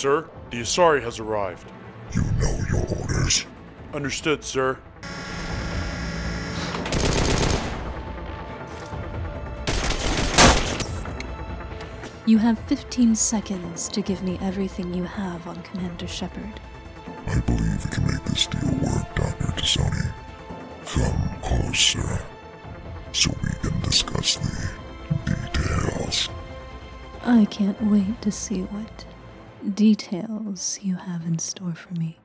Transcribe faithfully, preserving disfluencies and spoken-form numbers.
sir. The Asari has arrived. You know your orders. Understood, sir. You have fifteen seconds to give me everything you have on Commander Shepard. I believe we can make this deal work, Doctor Tassoni. Come closer, so we can discuss the details. I can't wait to see what details you have in store for me.